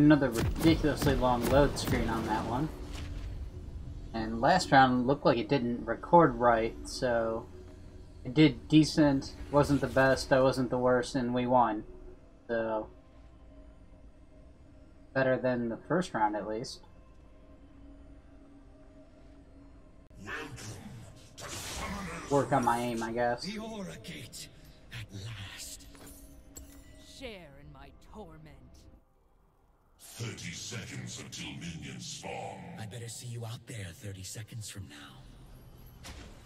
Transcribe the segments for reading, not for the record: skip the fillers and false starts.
Another ridiculously long load screen on that one. And last round looked like it didn't record right, so it did decent, wasn't the best, I wasn't the worst, and we won. So, better than the first round at least. Work on my aim, I guess. The Aura Gate, at last. Share in my torment. 30 seconds until minions spawn. I better see you out there 30 seconds from now.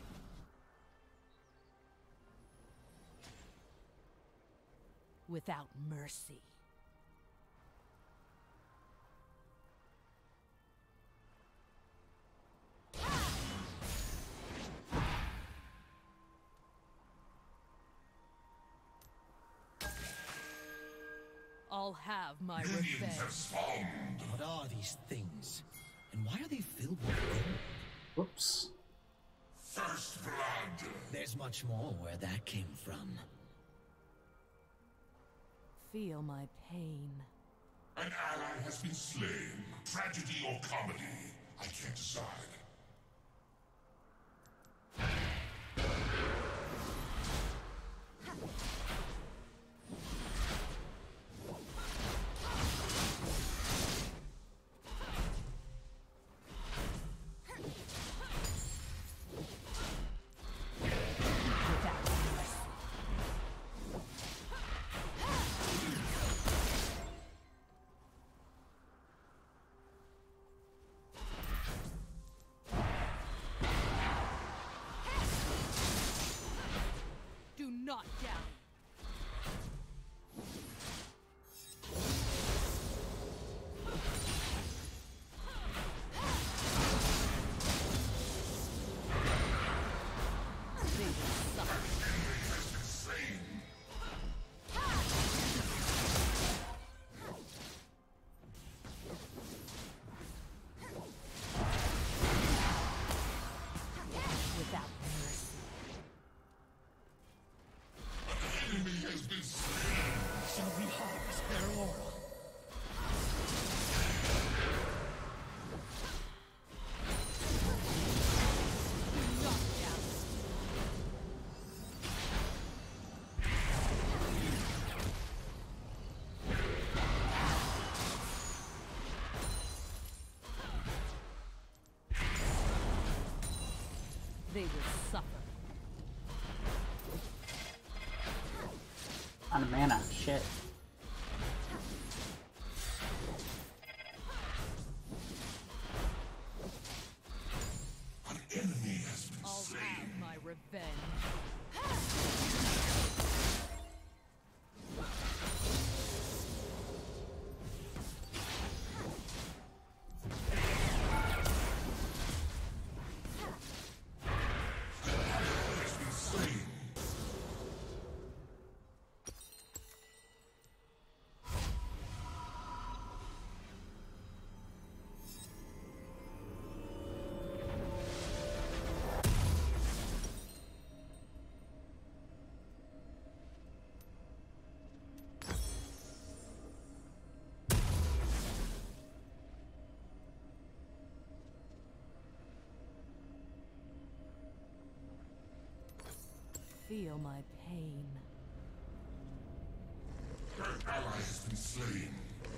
Without mercy. I'll have my Minions revenge. have spawned. What are these things? And why are they filled with gold? Whoops. First blood. There's much more where that came from. Feel my pain. An ally has been slain. Tragedy or comedy? I can't decide. Do not doubt. Without mercy. Enemy has been slain. Shall we harvest their aura? Do not doubt. They will suffer. On a mana, shit. An enemy has been I'll slain. have my revenge. Has been slain. Feel my pain. Your ally has been slain.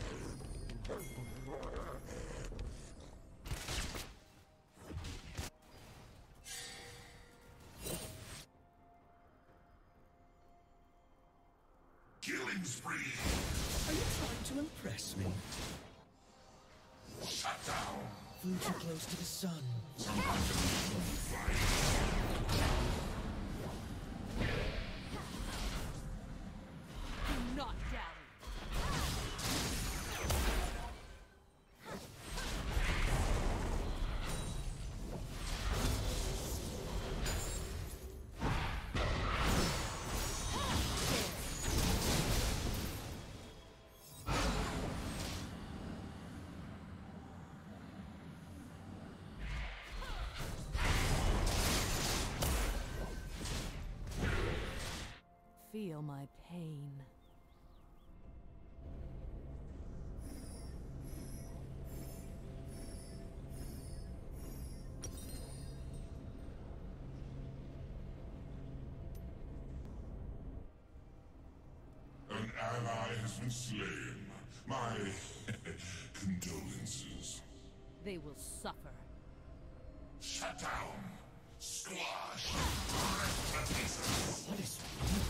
Killing spree. Are you trying to impress me? Shut down. Flew too close to the sun. Sometimes it will fly. Do not doubt. Feel my pain. ally has been slain. My condolences. They will suffer. Shut down. Squash. Rip to pieces. What is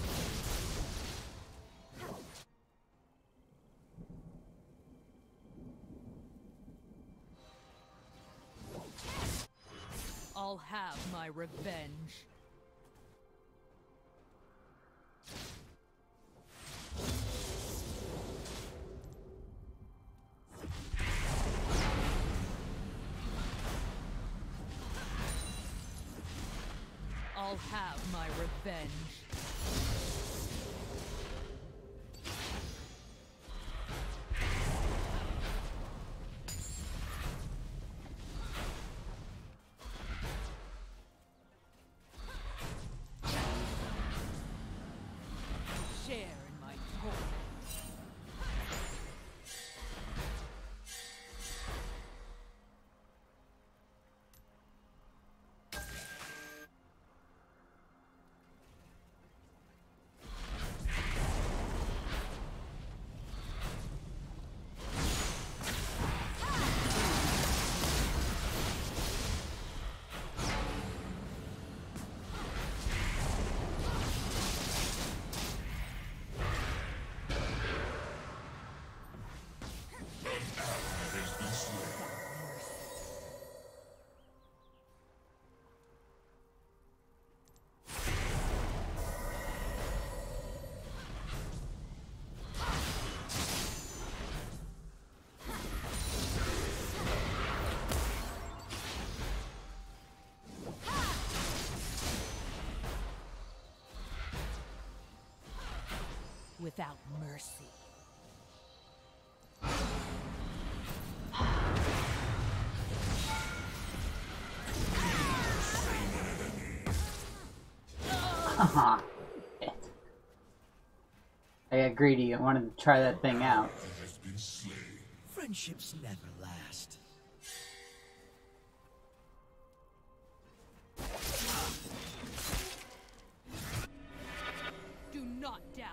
I'll have my revenge. I'll have my revenge. Share in my torment. Has been slain. Without mercy. Haha. Shit. I got greedy. I wanted to try that thing out. Has been slain. friendships never last? Do not dally.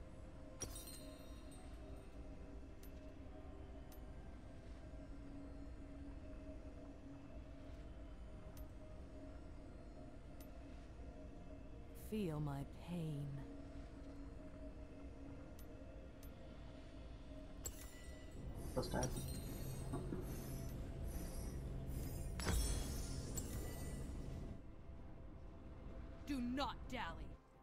Feel my pain. Let's start. Do not dally.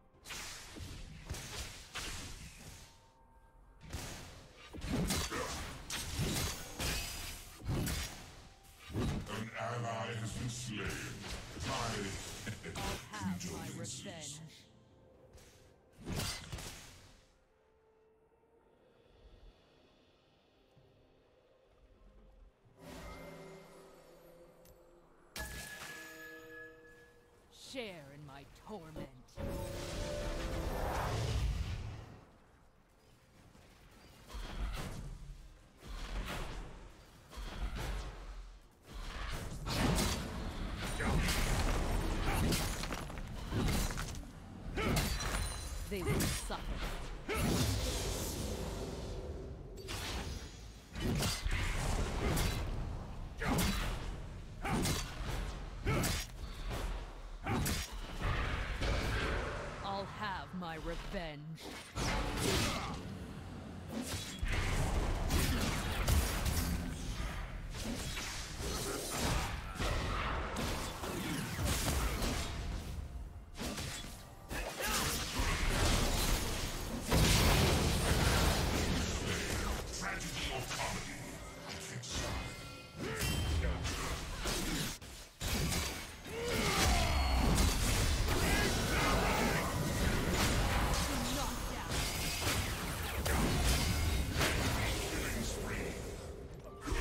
An ally has been slain. My I'll have my condolences. revenge. Share in my torment. They will suffer. I'll have my revenge. Tragedy or comedy, I can't decide. Do not dally. Killing spree.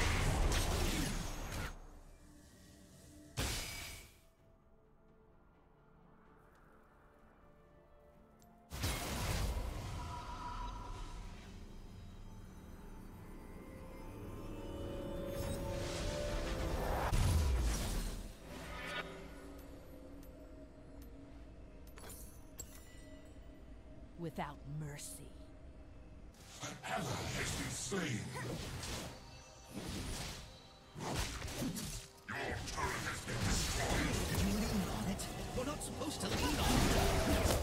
Without mercy. ally has been slain. Your turret has been destroyed. Did you lean on it? You're not supposed to lean on it.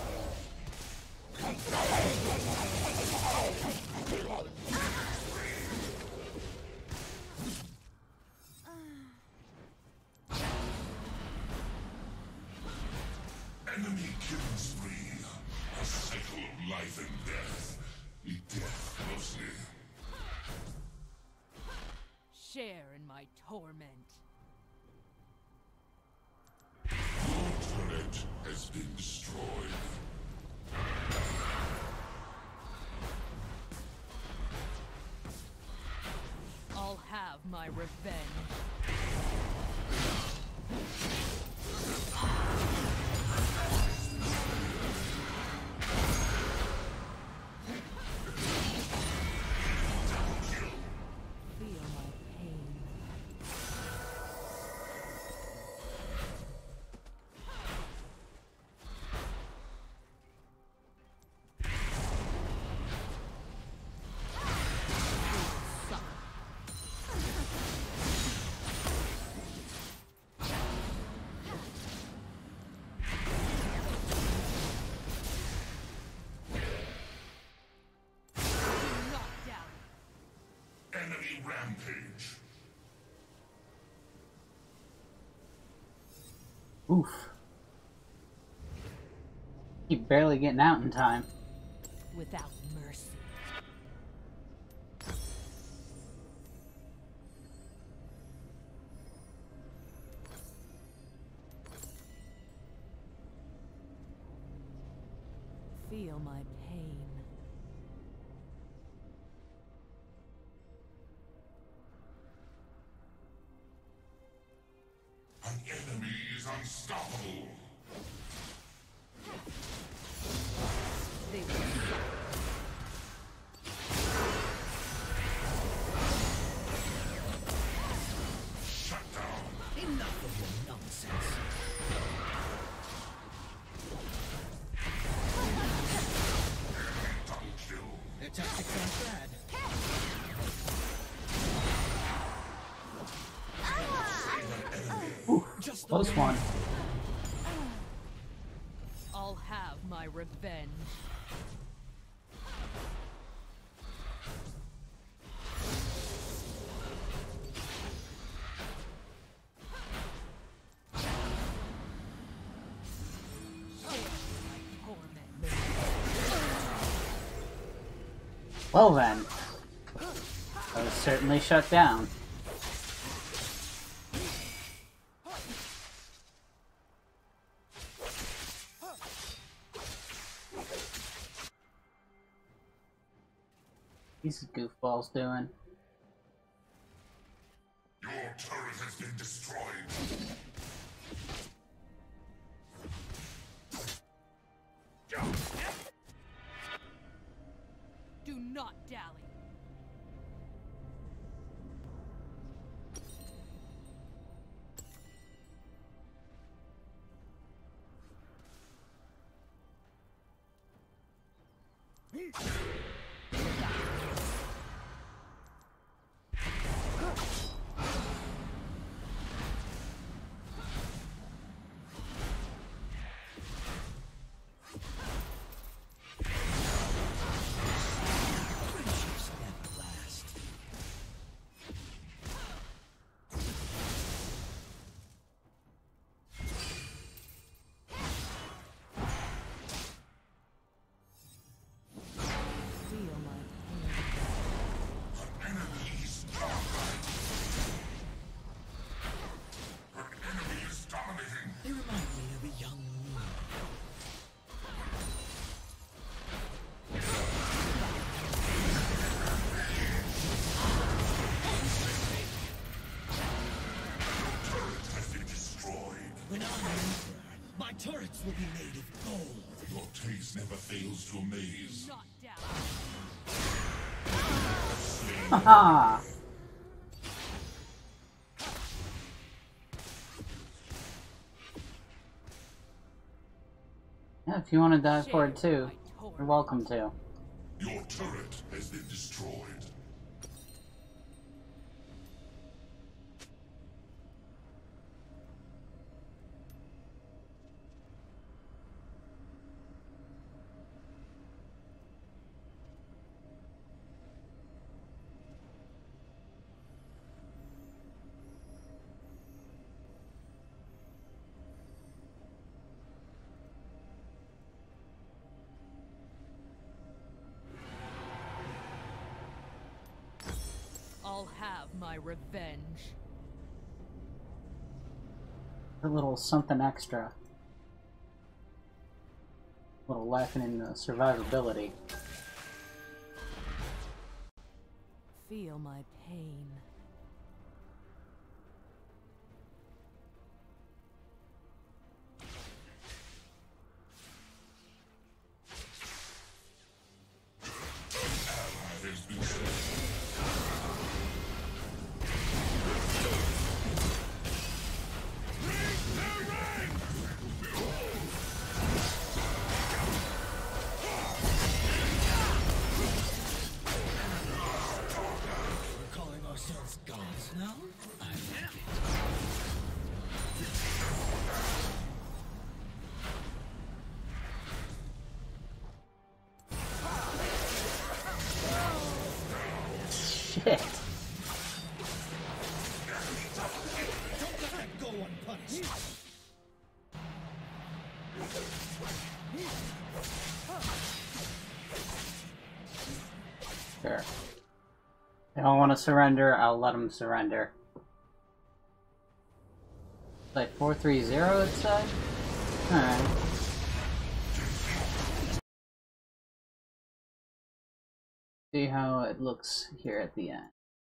Enemy killing spree. A cycle of life and death. Eat death closely. Share in my torment. Your turret has been destroyed. I'll have my revenge. Feel my pain. Suck. Knocked out. Enemy rampage. Oof. Keep barely getting out in time. Without mercy. Feel my pain. An enemy is unstoppable. They will suck. Shut down. Enough of your nonsense. Double kill. Their tactics aren't bad. Just the Close way- one. I'll have my revenge. Share my torment. Well then. I was certainly shut down. These goofballs doing. Your turret has been destroyed. Do not dally. Friendships never last. Feel my pain. Enemy is dominating. An enemy is dominating. They remind me of a young moon. Turret has been destroyed. When I'm emperor, my turrets will be made of gold. Your taste never fails to amaze. Not down. Haha! Yeah, if you want to die for it too, you're welcome to. Your turret has been destroyed. I'll have my revenge. A little something extra. A little lacking in the survivability. Feel my pain. Has been slain. We're calling ourselves gods now? I like it. Shit. Don't let that go unpunished. Sure. They don't want to surrender, I'll let them surrender. Like 430 it said? Alright. See how it looks here at the end.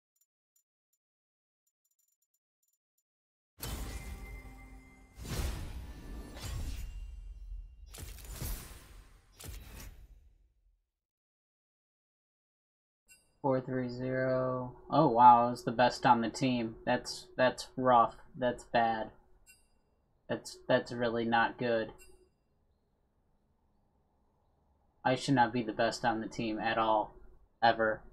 Four three zero. Oh wow, it was the best on the team. That's rough. That's bad. That's really not good. I should not be the best on the team at all. Ever.